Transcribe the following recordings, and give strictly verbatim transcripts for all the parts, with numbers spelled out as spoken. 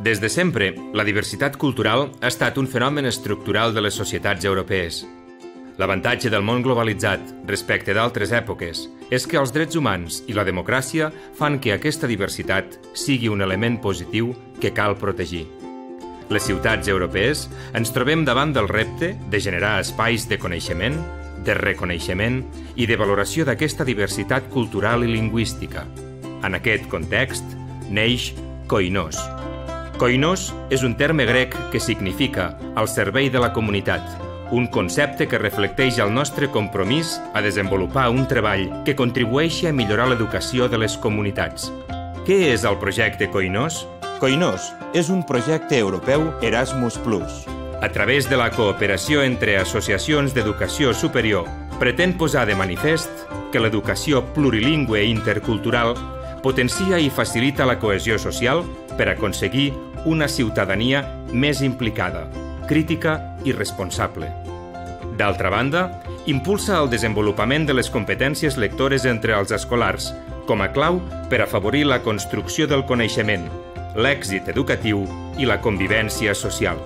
Des de sempre, la diversitat cultural ha estat un fenomen estructural de les societats europees. L'avantatge del món globalitzat respecte d'altres èpoques és que els drets humans i la democràcia fan que aquesta diversitat sigui un element positiu que cal protegir. Les ciutats europees ens trobem davant del repte de generar espais de coneixement, de reconeixement i de valoració d'aquesta diversitat cultural i lingüística. En aquest context, neix Koinos. Koinos és un terme grec que significa al servei de la comunitat, un concepte que reflecteix el nostre compromís a desenvolupar un treball que contribueixi a millorar l'educació de les comunitats. Què és el projecte Koinos? Koinos és un projecte europeu Erasmus plus. A través de la cooperació entre associacions d'educació superior, pretén posar de manifest que l'educació plurilingüe i intercultural potencia i facilita la cohesió social per aconseguir una ciutadania més implicada, crítica i responsable. D'altra banda, impulsa el desenvolupament de les competències lectores entre els escolars, com a clau per afavorir la construcció del coneixement, l'èxit educatiu i la convivència social.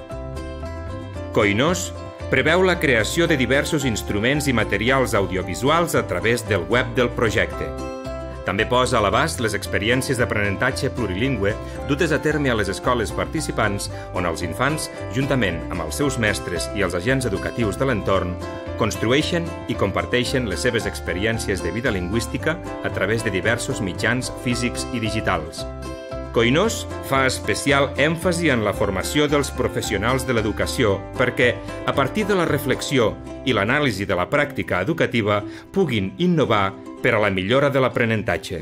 Koinos preveu la creació de diversos instruments i materials audiovisuals a través del web del projecte. També posa a l'abast les experiències d'aprenentatge plurilingüe dutes a terme a les escoles participants on els infants, juntament amb els seus mestres i els agents educatius de l'entorn, construeixen i comparteixen les seves experiències de vida lingüística a través de diversos mitjans físics i digitals. Koinos fa especial èmfasi en la formació dels professionals de l'educació perquè, a partir de la reflexió i l'anàlisi de la pràctica educativa, puguin innovar per a la millora de l'aprenentatge.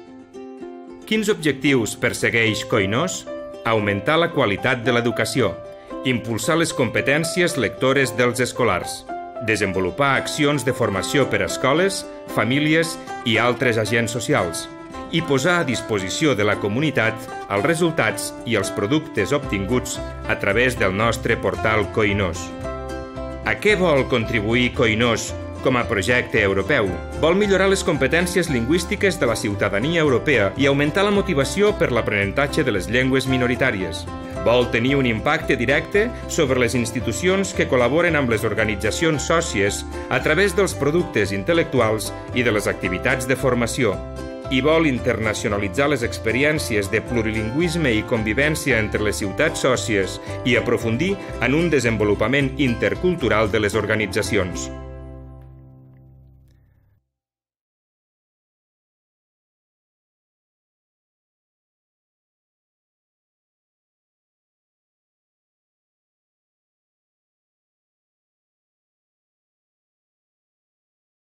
Quins objectius persegueix Koinos? Augmentar la qualitat de l'educació, impulsar les competències lectores dels escolars, desenvolupar accions de formació per a escoles, famílies i altres agents socials, i posar a disposició de la comunitat els resultats i els productes obtinguts a través del nostre portal Koinos. A què vol contribuir Koinos com a projecte europeu? Vol millorar les competències lingüístiques de la ciutadania europea i augmentar la motivació per l'aprenentatge de les llengües minoritàries. Vol tenir un impacte directe sobre les institucions que col·laboren amb les organitzacions sòcies a través dels productes intel·lectuals i de les activitats de formació. I vol internacionalitzar les experiències de plurilingüisme i convivència entre les ciutats sòcies i aprofundir en un desenvolupament intercultural de les organitzacions.